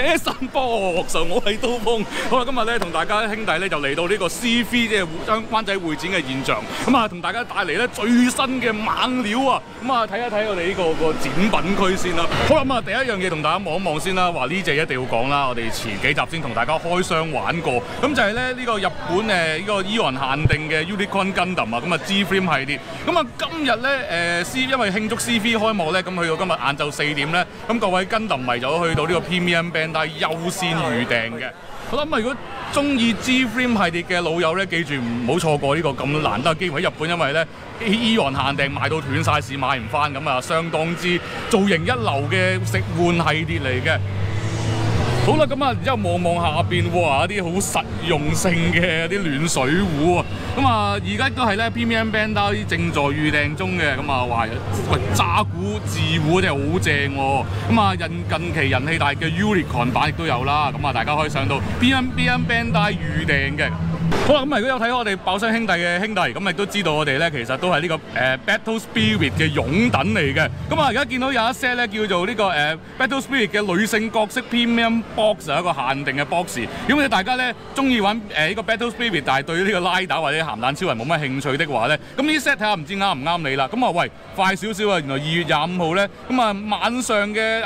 車山博士，我係刀鋒。好啦，今日咧同大家兄弟咧就嚟到呢個 C3 即係灣仔會展嘅現場，咁啊同大家帶嚟咧最新嘅猛料啊！咁啊睇一睇我哋呢個展品區先啦。好啦，咁啊第一樣嘢同大家望一望先啦，話呢隻一定要講啦。我哋前幾集先同大家開箱玩過，咁就係咧呢個日本呢個 AEON 限定嘅 Unicorn Gundam 啊，咁啊 G-Frame 系列。咁啊今日咧因為慶祝 C3 開幕咧，咁去到今日晏晝4點咧，咁各位 Gundam 迷就去到呢個 Premium Bandai 優先預訂嘅。好啦，咁如果中意 G-Frame 系列嘅老友咧，記住唔好錯過呢個咁難得嘅機會喺日本，因為咧 AEON 限定賣到斷晒市，買唔翻，咁啊相當之造型一流嘅食玩系列嚟嘅。好啦，咁啊，然之後望下邊，哇！一啲好實用性嘅啲暖水壺啊，咁啊，而家都係咧 Premium Bandai 正在預訂中嘅，咁啊話喂渣古字壺真係好正喎，咁啊近期人氣大嘅 Unicorn 版亦都有啦，咁啊大家可以上到 Premium Bandai 預訂嘅。好啦，咁如果有睇我哋爆箱兄弟嘅兄弟，咁亦都知道我哋咧其實都係呢個Battle Spirit 嘅擁躉嚟嘅。咁啊而家見到有一 set 咧叫做呢個Battle Spirit 嘅女性角色 Premium Box 係一個限定嘅 box。如果大家咧中意玩呢個 Battle Spirit， 但係對呢個拉打或者鹹蛋超人冇乜興趣的話咧，咁呢 set 睇下唔知啱唔啱你啦。咁啊喂，快少少啊！原來2月25號咧，咁啊晚上嘅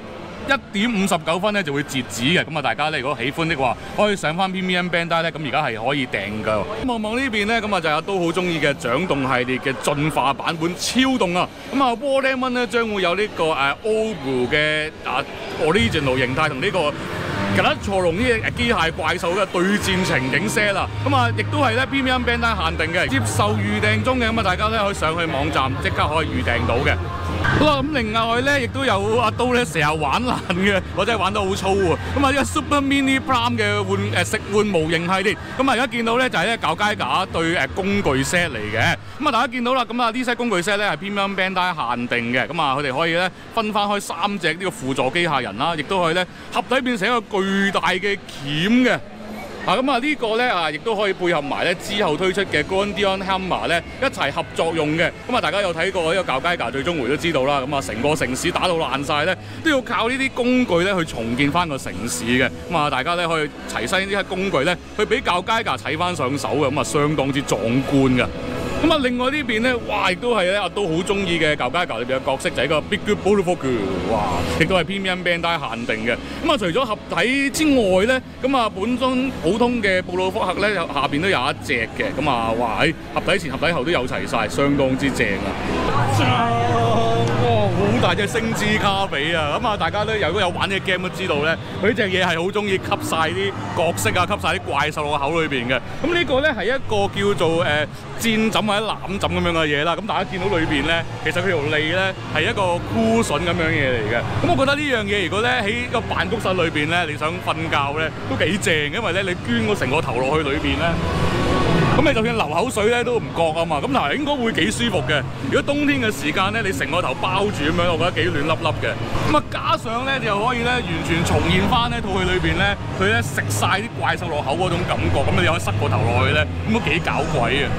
11點59分咧就會截止嘅，咁啊大家咧如果喜歡的話，可以上翻 Premium Bandai 咧，咁而家係可以訂㗎。望望呢邊咧，咁啊就有都好中意嘅掌動系列嘅進化版本超動啊！咁啊 Warlemon 咧將會有呢個Obu 嘅Original 形態同呢個吉拉錯龍呢隻機械怪獸嘅對戰情景 set 啦，咁啊亦都係咧 Premium Bandai 限定嘅，接受預訂中嘅，咁啊大家咧可以上去網站即刻可以預訂到嘅。好啦，咁另外咧亦都有阿刀咧成日玩爛嘅，我真係玩得好粗啊！咁啊，呢個 Super Mini Prime 嘅食玩模型系列，咁啊而家見到咧就係咧搞街架對工具 set 嚟嘅。咁啊大家見到啦，咁啊呢 set 工具 set 咧係 Premium Bandai 限定嘅，咁啊佢哋可以咧分翻開3隻呢個輔助機械人啦，亦都可以咧合體變成一個巨大嘅鉗嘅。咁啊呢個咧亦都可以配合埋咧之後推出嘅 Grandion Hammer 咧一齊合作用嘅。咁啊大家有睇過呢個搞街架最終回都知道啦。咁啊成個城市打到爛晒咧，都要靠呢啲工具咧去重建翻個城市嘅。咁啊大家咧可以齊晒呢啲工具咧去俾搞街架砌翻上手嘅，咁啊相當之壯觀嘅。咁啊，另外呢邊咧，哇，亦都係咧阿都好中意嘅舊街舊裏邊嘅角色就係個 Big Bullfogu， 哇，亦都係 Premium Bandai 限定嘅。咁啊，除咗合體之外咧，咁啊本身普通嘅布魯福克咧下邊都有一隻嘅。咁啊，哇，喺合體前合體後都有齊晒，相當之正啊！哇，好大隻星之卡比啊！咁啊，大家都如果有玩呢個 game 都知道咧，佢隻嘢係好中意吸晒啲角色啊，吸晒啲怪獸落個口裏邊嘅。咁呢個咧係一個叫做箭枕或者攬枕咁樣嘅嘢啦，咁大家見到裏邊咧，其實佢條脷咧係一個cushion咁樣嘢嚟嘅。咁我覺得呢樣嘢如果咧喺個辦公室裏邊咧，你想瞓覺咧都幾正，因為咧你捐個成個頭落去裏邊咧，咁你就算流口水咧都唔覺啊嘛。咁嗱應該會幾舒服嘅。如果冬天嘅時間咧，你成個頭包住咁樣，我覺得幾暖粒粒嘅。咁啊加上咧，你又可以咧完全重現翻呢套戲裏邊咧，佢咧食晒啲怪獸落口嗰種感覺。咁你又可以塞個頭落去咧，咁都幾搞鬼啊！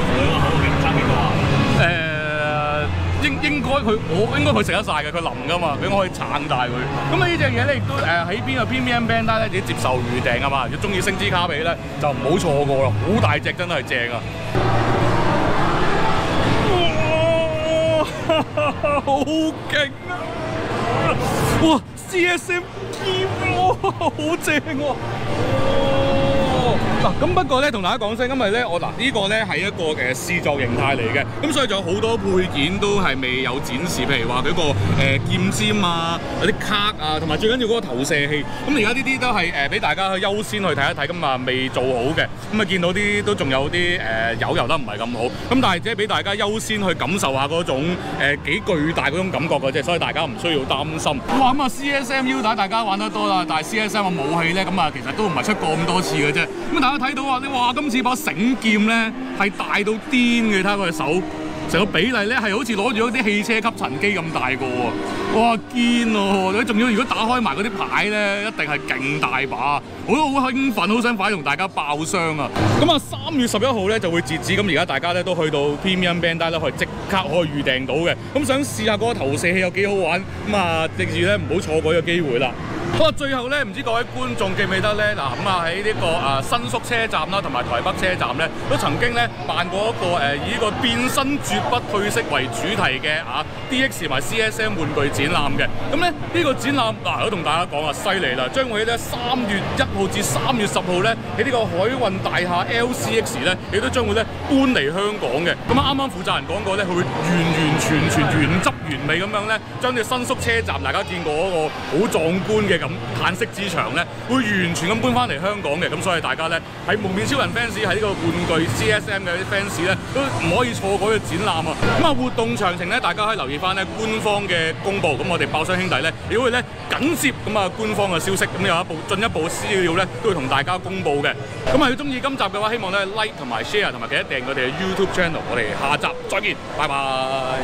應該佢食得晒嘅，佢腍噶嘛，佢可以撐大佢。咁啊呢隻嘢咧亦都喺邊個 Premium Bandai 咧自己接受預訂啊嘛。如果中意星之卡比咧，就唔好錯過啦，好大隻真係正啊！哇，好勁啊！哇 ，CSM 好正喎！嗱，咁不過咧，同大家講聲，因為咧，我呢個咧係一個試作形態嚟嘅，咁所以仲有好多配件都係未有展示，譬如話佢個劍尖啊，有啲卡啊，同埋最緊要嗰個投射器。咁而家呢啲都係俾大家去優先去睇一睇，咁啊未做好嘅，咁啊見到啲都仲有啲油得唔係咁好，咁但係即係俾大家優先去感受下嗰種幾巨大嗰種感覺嘅啫，所以大家唔需要擔心。哇，咁啊 CSM 腰帶大家玩得多啦，但係 CSM 嘅武器咧，咁啊其實都唔係出過咁多次嘅啫。咁大家睇到啊，你哇今次把繩劍咧係大到癲嘅，睇下佢隻手成個比例咧係好似攞住嗰啲汽車吸塵機咁大個喎，哇堅喎！仲要如果打開埋嗰啲牌咧，一定係勁大把，我都好興奮，好想快啲同大家爆箱啊！咁啊3月11號咧就會截止，咁而家大家咧都去到 Premium Bandai 咧，可以即刻可以預訂到嘅。咁想試下嗰個投射器有幾好玩，咁啊記住咧唔好錯過呢個機會啦！ 不過最後咧，唔知各位觀眾記唔記得咧？嗱咁啊喺呢個新宿車站啦，同埋台北車站咧，都曾經咧辦過一個以呢個變身絕不褪色為主題嘅DX 同埋 CSM 玩具展覽嘅。咁咧呢個展覽嗱，我同大家講啊，犀利啦！將會咧3月1號至3月10號咧喺呢個海運大廈 LCX 咧，亦都將會咧搬嚟香港嘅。咁啱啱負責人講過咧，佢會完全原汁原味咁樣咧，將啲新宿車站大家見過嗰個好壯觀嘅咁嘆息之場咧，會完全咁搬翻嚟香港嘅。咁所以大家咧喺蒙面超人 fans 喺呢個玩具 CSM 嘅啲 fans 咧，都唔可以錯過呢個展覽啊！咁活動詳情咧，大家可以留意翻咧官方嘅公佈。咁我哋爆箱兄弟咧，亦都會咧緊接官方嘅消息，咁有進一步資料咧，都會同大家公佈嘅。咁如果中意今集嘅話，希望咧 like 同埋 share 同埋記得訂我哋嘅 YouTube channel。我哋下集再見，拜拜。